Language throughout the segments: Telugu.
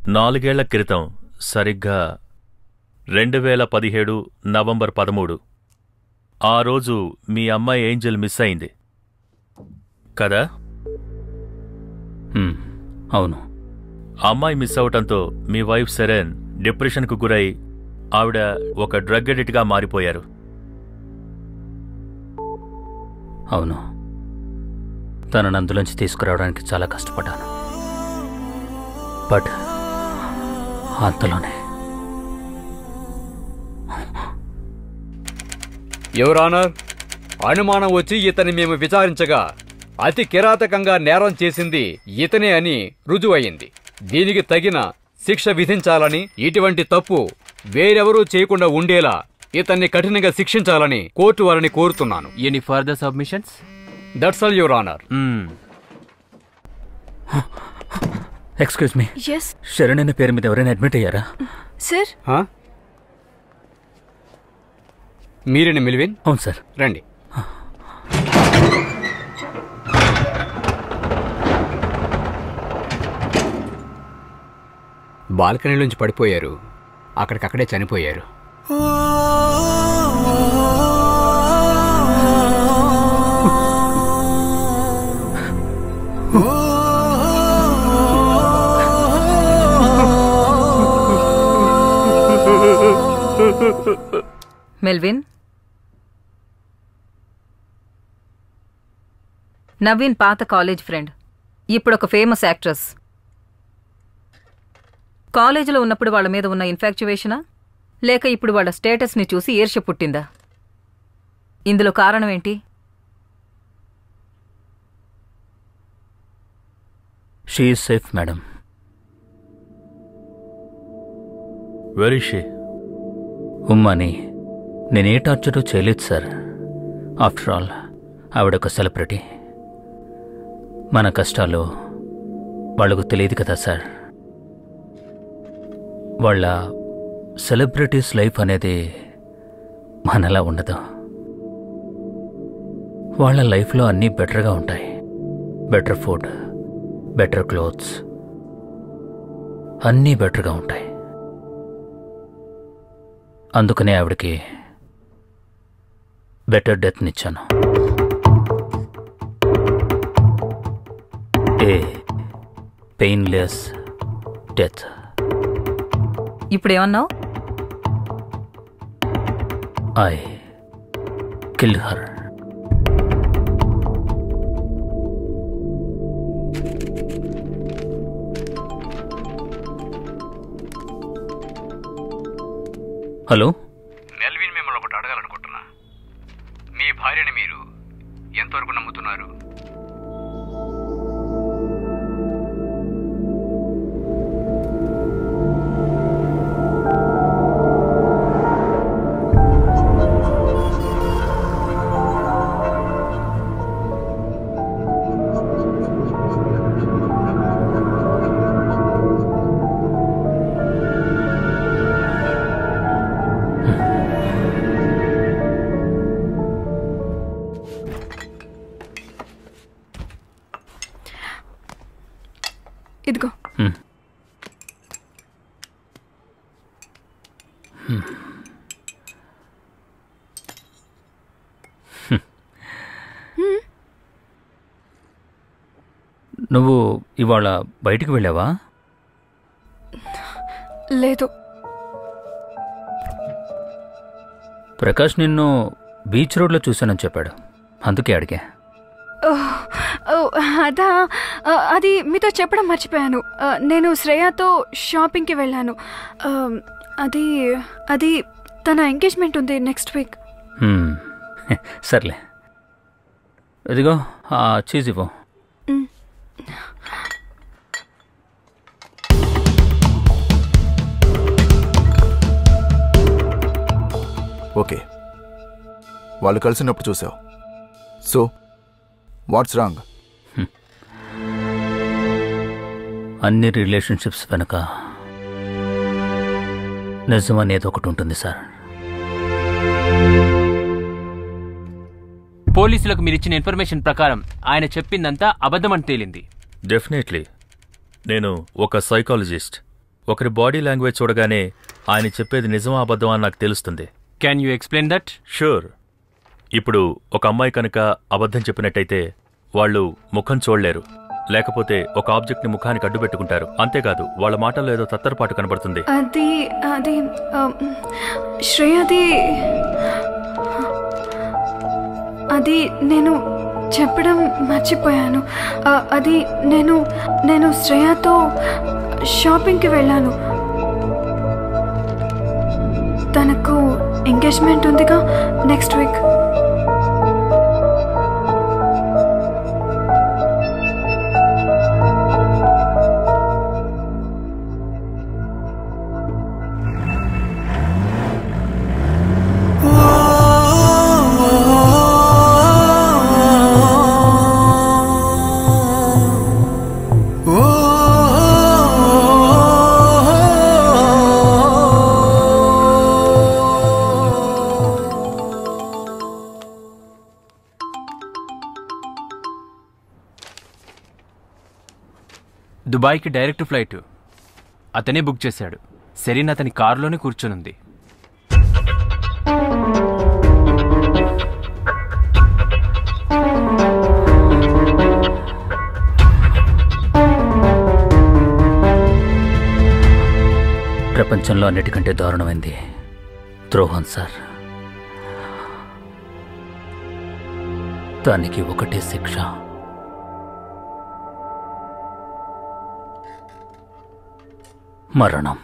4 ఏళ్ల క్రితం సరిగ్గా 2017 నవంబర్ 13 ఆ రోజు మీ అమ్మాయి ఏంజెల్ మిస్ అయింది కదా? అవును. అమ్మాయి మిస్ అవటంతో మీ వైఫ్ సెరెన్ డిప్రెషన్కు గురై ఆవిడ ఒక డ్రగ్ ఎడిక్ట్గా మారిపోయారు. అవును. తనను అందులోంచి తీసుకురావడానికి చాలా కష్టపడ్డాను. బట్ అంతలోనే యువర్ ఆనర్, అనుమానం వచ్చి ఇతన్ని మేము విచారించగా అతి కిరాతకంగా నేరం చేసింది ఇతనే అని రుజువయింది. దీనికి తగిన శిక్ష విధించాలని, ఇటువంటి తప్పు వేరెవరూ చేయకుండా ఉండేలా ఇతన్ని కఠినంగా శిక్షించాలని కోర్టు వారిని కోరుతున్నాను. Any further submissions? That's all your honour. Excuse me, Sharan అనే పేరు మీద ఎవరైనా అడ్మిట్ అయ్యారా? సార్, మీరేనా మిల్విన్? అవును సార్. రండి. బాల్కనీలోంచి పడిపోయారు, అక్కడికక్కడే చనిపోయారు. మెల్విన్, నవీన్ పాత కాలేజ్ ఫ్రెండ్, ఇప్పుడు ఒక ఫేమస్ యాక్ట్రెస్. కాలేజీలో ఉన్నప్పుడు వాళ్ళ మీద ఉన్న ఇన్ఫాక్చువేషనా, లేక ఇప్పుడు వాళ్ళ స్టేటస్ని చూసి ఈర్ష్య పుట్టిందా? ఇందులో కారణం ఏంటి? She is safe madam. Very she. ఉమ్మని నేనే టార్చరు చేయలేదు సార్. ఆఫ్టర్ ఆల్ ఆవిడొక సెలబ్రిటీ. మన కష్టాలు వాళ్లకు తెలియదు కదా సార్. వాళ్ళ సెలబ్రిటీస్ లైఫ్ అనేది మనలా ఉండదు. వాళ్ళ లైఫ్లో అన్నీ బెటర్గా ఉంటాయి. బెటర్ ఫుడ్, బెటర్ క్లోత్స్, అన్నీ బెటర్గా ఉంటాయి. అందుకనే ఆవిడకి బెటర్ డెత్నిచ్చాను. A painless death. ఇప్పుడేమన్నావు? I killed her. Hello, Melvin, మిమ్మల్ని ఒకటి అడగాలనుకుంటున్నా. మీ భార్యని మీరు ఎంతవరకు నమ్ముతున్నారు? ఇదిగో. నువ్వు ఇవాళ బయటికి వెళ్ళావా? లేదు. ప్రకాష్ నిన్ను బీచ్ రోడ్లో చూశానని చెప్పాడు, అందుకే అడిగా. అదా, అది మీతో చెప్పడం మర్చిపోయాను. నేను శ్రేయాతో షాపింగ్కి వెళ్ళాను. అది అది తన ఎంగేజ్మెంట్ ఉంది నెక్స్ట్ వీక్. సర్లే, ఇదిగో ఆ చీజ్ ఇవ్వు. ఓకే, వాళ్ళు కలిసినప్పుడు చూసావు. So what's wrong? అన్ని రిలేషన్షిప్స్ వెనుక నిజం అనేది ఒకటి ఉంటుంది సార్. పోలీసులకు మీరిచ్చిన ఇన్ఫర్మేషన్ ప్రకారం ఆయన చెప్పిందంతా అబద్ధమని తేలింది. డెఫినెట్లీ. నేను ఒక సైకాలజిస్ట్. ఒకరి బాడీ లాంగ్వేజ్ చూడగానే ఆయన చెప్పేది నిజమా అబద్ధమా అని నాకు తెలుస్తుంది. Can you explain that? Sure. ఇప్పుడు ఒక అమ్మాయి కనుక అబద్ధం చెప్పినట్టయితే వాళ్ళు ముఖం చూడలేరు, లేకపోతే ఒక ఆబ్జెక్ట్ని ముఖానికి అడ్డు పెట్టుకుంటారు. అంతేకాదు వాళ్ళ మాటల్లో ఏదో తత్తరపాటు కనబడుతుంది. అది అది శ్రేయది అది నేను చెప్పడం మర్చిపోయాను. అది నేను శ్రేయతో షాపింగ్కి వెళ్ళాను. తనకు ఎంగేజ్మెంట్ ఉందిగా నెక్స్ట్ వీక్. దుబాయ్కి డైరెక్ట్ ఫ్లైట్ అతనే బుక్ చేశాడు. సెరీన్ అతని కారులోనే కూర్చొనుంది. ప్రపంచంలో అన్నిటికంటే దారుణమైంది ద్రోహం సార్. దానికి ఒకటే శిక్ష, మరణం.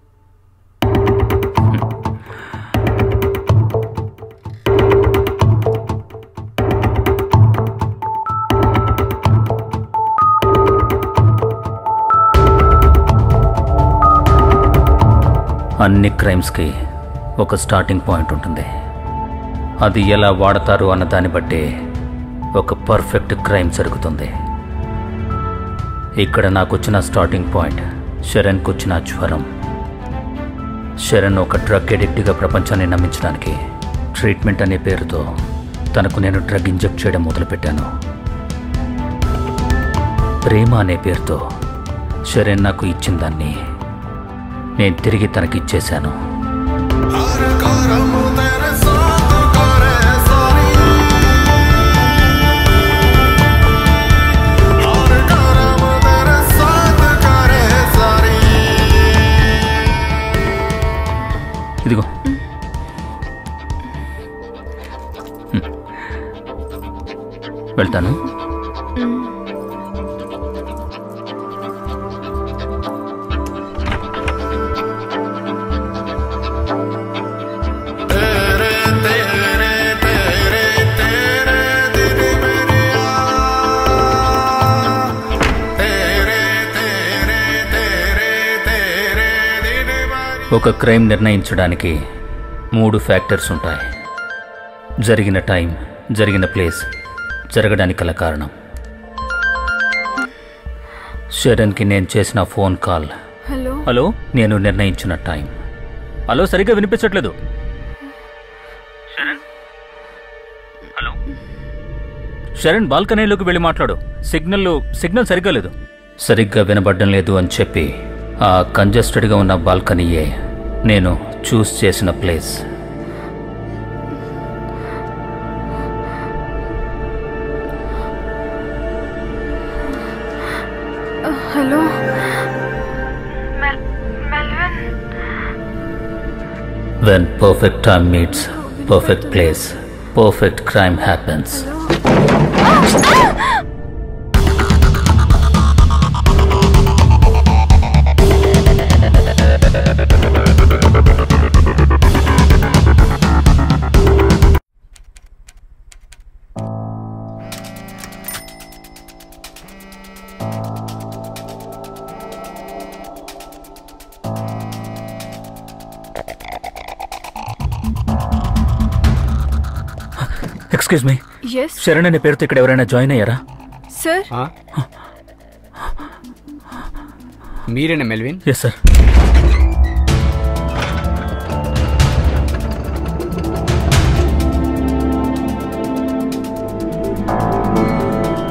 అన్ని క్రైమ్స్కి ఒక స్టార్టింగ్ పాయింట్ ఉంటుంది. అది ఎలా వాడతారు అన్న దాన్ని బట్టి ఒక పర్ఫెక్ట్ క్రైమ్ జరుగుతుంది. ఇక్కడ నాకు వచ్చిన స్టార్టింగ్ పాయింట్ శరణ్కు వచ్చిన జ్వరం. శరణ్ ఒక డ్రగ్ ఎడిక్ట్గా ప్రపంచాన్ని నమ్మించడానికి ట్రీట్మెంట్ అనే పేరుతో తనకు నేను డ్రగ్ ఇంజెక్ట్ చేయడం మొదలుపెట్టాను. ప్రేమ అనే పేరుతో శరణ్ నాకు ఇచ్చిన దాన్ని నేను తిరిగి తనకి ఇచ్చేశాను. ఇదిగో వెళ్తాను. ఒక క్రైమ్ నిర్ణయించడానికి 3 ఫ్యాక్టర్స్ ఉంటాయి: జరిగిన టైం, జరిగిన ప్లేస్, జరగడానికి గల కారణం. శరణ్కి నేను చేసిన ఫోన్ కాల్, హలో, నేను నిర్ణయించిన టైం. హలో, సరిగ్గా వినిపించట్లేదు. హలో శరణ్, బాల్కనీలోకి వెళ్ళి మాట్లాడు. సిగ్నల్ సరిగ్గా లేదు. సరిగ్గా వినబడ్డం లేదు అని చెప్పి ఆ కంజెస్టెడ్గా ఉన్న బాల్కనీయే నేను చూస్ చేసిన place. Hello When perfect time meets perfect place, perfect crime happens. Excuse me, Sharan అనే పేరుతో ఇక్కడ ఎవరైనా జాయిన్ అయ్యారా? సార్, మీరేనా మెల్విన్? Yes sir.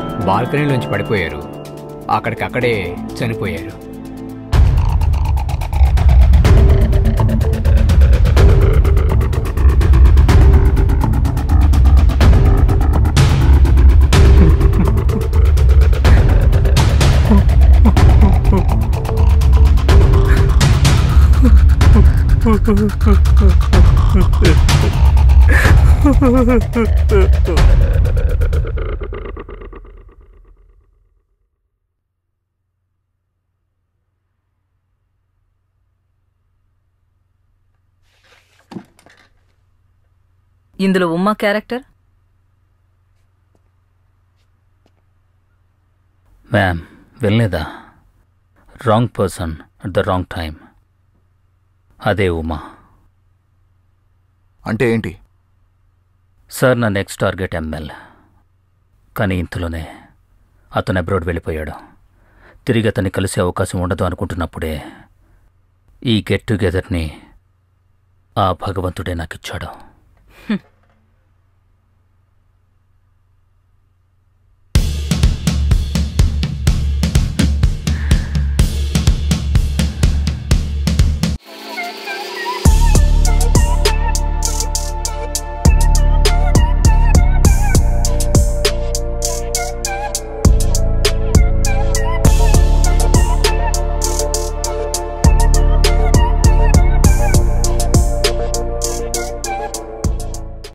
బాల్కనీలోంచి పడిపోయారు, అక్కడికక్కడే చనిపోయారు. ఇందులో ఉమ్మా క్యారెక్టర్ మ్యామ్ వెళ్ళలేదా? Wrong person at the wrong time. అదే ఉమా. అంటే ఏంటి? సార్ నా నెక్స్ట్ టార్గెట్ ఎంఎల్. కానీ ఇంతలోనే అతను అబ్రాడ్ వెళ్ళిపోయాడు. తిరిగి అతన్ని కలిసే అవకాశం ఉండదు అనుకుంటున్నప్పుడే ఈ గెట్ టుగెదర్ని ఆ భగవంతుడే నాకిచ్చాడు.